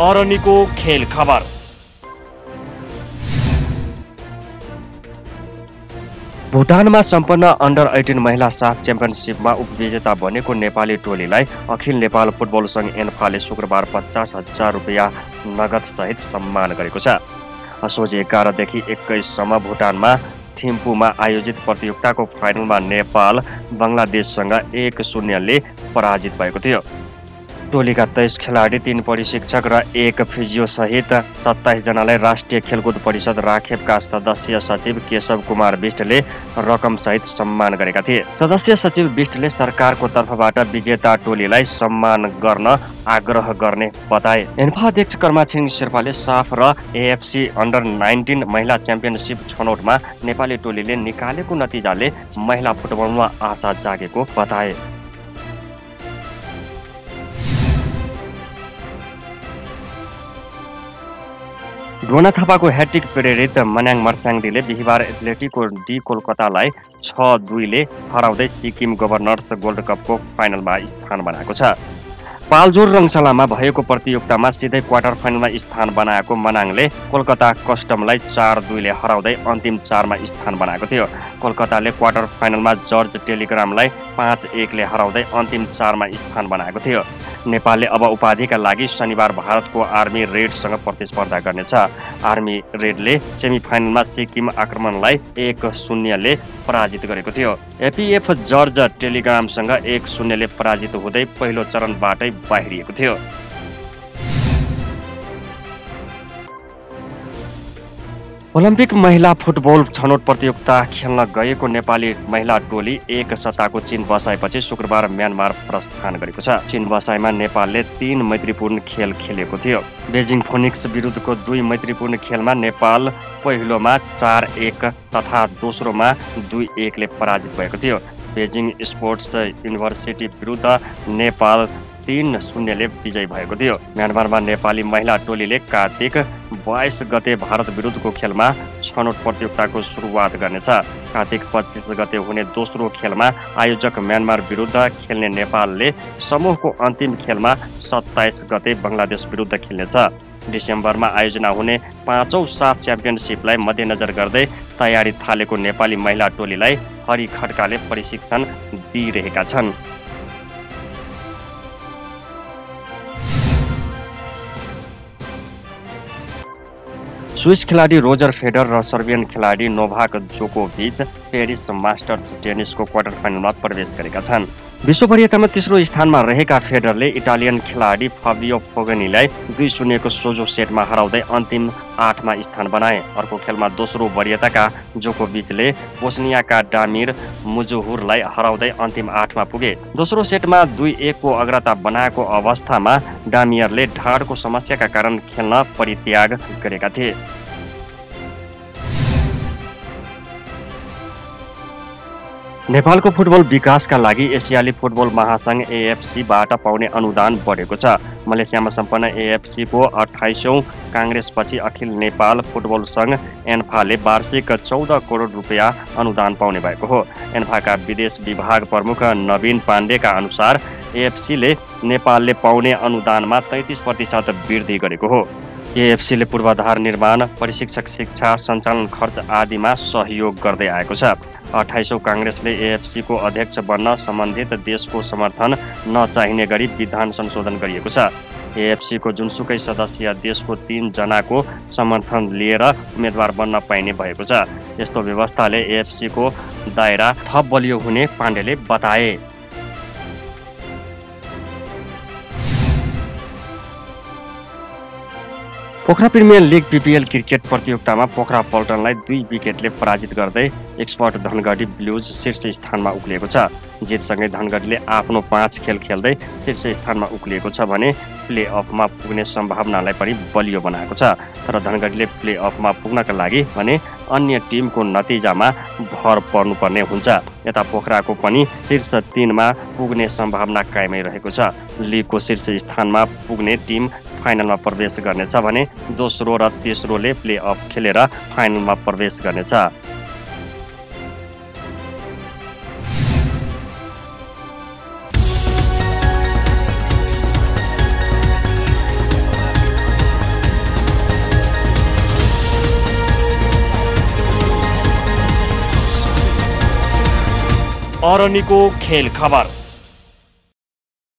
अरनिको खेल खबर। भुटानमा सम्पन्न अन्डर 18 महिला साफ च्याम्पियनसिपमा उपविजेता बनेको नेपाली टोलीलाई अखिल नेपाल फुटबल सङ्घ एन्फाले शुक्रबार 50,000 रुपियाँ नगदसहित सम्मान गरेको छ। असोज 11 देखि 21 सम्म भुटानमा थिम्पूमा आयोजित प्रतियोगिताको फाइनलमा नेपाल बङ्गलादेशसँग 1-0 पराजित भएको थियो। टोलीका 23 खेलाडी, 3 प्रशिक्षक र 1 फिजियो सहित 27 जनालाई राष्ट्रिय खेलकुद परिषद राखेपका सदस्य सचिव केशव कुमार विष्टले रकम सहित सम्मान गरेका थिए। सदस्य सचिव विष्टले सरकारको तर्फबाट विजेता टोलीलाई सम्मान गर्न आग्रह गर्ने बताए। एन्फा अध्यक्ष कर्मा छिरिङ शेर्पाले साफ र एएफसी अन्डर 19 महिला च्याम्पियनसिप छनौटमा नेपाली टोलीले निकालेको नतिजाले महिला फुटबलमा आशा जागेको बताए। डोना थापाको ह्याट्रिक प्रेरित मन्याङ मर्स्याङदीले बिहिबार एथलेटिको डी कोलकातालाई 6-2 हराउँदै सिक्किम गभर्नर्स गोल्ड कपको फाइनलमा स्थान बनाएको छ। पाल्जोर रङशालामा भएको प्रतियोगितामा सिधै क्वार्टर फाइनलमा स्थान बनाएको मनाङले कोलकाता कस्टमलाई 4-2 हराउँदै अन्तिम 4मा स्थान बनाएको थियो। कोलकाताले क्वार्टर फाइनलमा जर्ज टेलिग्रामलाई 5-1 हराउँदै अन्तिम 4मा स्थान बनाएको थियो। नेपालले अब उपाधिका लागि शनिबार भारतको आर्मी रेडसँग प्रतिस्पर्धा गर्नेछ। आर्मी रेडले सेमिफाइनलमा सिक्किम आक्रमणलाई 1-0 पराजित गरेको थियो। एपीएफ जर्ज टेलिग्रामसँग 1-0 पराजित हुँदै पहिलो चरणबाटै बाहिरिएको थियो। ओलम्पिक महिला फुटबल छनौट प्रतियोगिता खेल्न गएको नेपाली महिला टोली 1 सट्टाको चीन बसाएपछि शुक्रबार म्यानमार प्रस्थान गरेको छ। चीन बसाइमा नेपालले 3 मैत्रीपूर्ण खेल खेलेको थियो। बेजिङ फोनिक्स विरुद्धको 2 मैत्रीपूर्ण खेलमा नेपाल पहिलोमा 4-1 तथा दोस्रोमा 2-1 पराजित भएको थियो। बेजिङ स्पोर्ट्स युनिभर्सिटी विरुद्ध नेपाल 3-0 विजयी भएको थियो। म्यानमारमा नेपाली महिला टोलीले कार्तिक 22 गते भारत विरुद्धको खेलमा छनौट प्रतियोगिताको सुरुवात गर्नेछ। कार्तिक 25 गते हुने दोस्रो खेलमा आयोजक म्यानमार विरुद्ध खेल्ने नेपालले समूहको अन्तिम खेलमा 27 गते बङ्गलादेश विरुद्ध खेल्नेछ। डिसेम्बरमा आयोजना हुने 5औं साफ च्याम्पियनसिपलाई मध्यनजर गर्दै तयारी थालेको नेपाली महिला टोलीलाई हरि खड्काले प्रशिक्षण दिइरहेका छन्। स्विस खेलाडी रोजर फेडर र सर्बियन खेलाडी नोभाक जोकोभिच पेरिस मास्टर्स टेनिसको क्वार्टर फाइनलमा प्रवेश गरेका छन्। विश्व वरियतामा तेस्रो स्थानमा रहेका फेडरले इटालियन खेलाडी फाबियो फोगनीलाई 2-0 को सोझो सेटमा हराउँदै अन्तिम 8मा स्थान बनाए। अर्को खेलमा दोस्रो वरियताका जोकोभिचले बोस्नियाका डामिर मुजुहुरलाई हराउँदै अन्तिम 8मा पुगे। दोस्रो सेटमा 2-1 को अग्रता बनाएको अवस्थामा डामियरले ढाडको समस्याका कारण खेल्न परित्याग गरेका थिए। नेपालको फुटबल विकासका लागि एसियाली फुटबल महासङ्घ एएफसीबाट पाउने अनुदान बढेको छ। मलेसियामा सम्पन्न एएफसीको 28औं काङ्ग्रेसपछि अखिल नेपाल फुटबल सङ्घ एन्फाले वार्षिक 14 करोड रुपियाँ अनुदान पाउने भएको हो। एन्फाका विदेश विभाग प्रमुख नवीन पाण्डेका अनुसार एएफसीले नेपालले पाउने अनुदानमा 33% वृद्धि गरेको हो। एएफसीले पूर्वाधार निर्माण, प्रशिक्षक शिक्षा, सञ्चालन खर्च आदिमा सहयोग गर्दै आएको छ। 28औं काङ्ग्रेसले एएफसीको अध्यक्ष बन्न सम्बन्धित देशको समर्थन नचाहिने गरी विधान संशोधन गरिएको छ। एएफसीको जुनसुकै सदस्य देशको 3 जनाको समर्थन लिएर उम्मेद्वार बन्न पाइने भएको छ। यस्तो व्यवस्थाले एएफसीको दायरा थप बलियो हुने पाण्डेले बताए। Pokhara premier league PPL cricket प्रतियोगितामा पोखरा पल्टनलाई 2 विकेटले पराजित गर्दै एक्सपर्ट धनगढी ब्लुज शीर्ष स्थानमा उक्लिएको छ। जितसँगै धनगढीले आफ्नो 5 खेल खेल्दै शीर्ष स्थानमा उक्लिएको छ भने प्ले अफमा पुग्ने सम्भावनालाई पनि बलियो बनाएको छ। तर धनगढीले प्ले अफमा पुग्नका लागि भने अन्य टिमको नतिजामा भर पर्नुपर्ने हुन्छ। यता पोखराको पनि शीर्ष 3मा पुग्ने सम्भावना कायमै रहेको छ। लिगको शीर्ष स्थानमा पुग्ने टिम फाइनलमा प्रवेश गर्नेछ भने दोस्रो र तेस्रोले प्ले अफ खेलेर फाइनलमा प्रवेश गर्नेछ। अरनिको खेल खबर।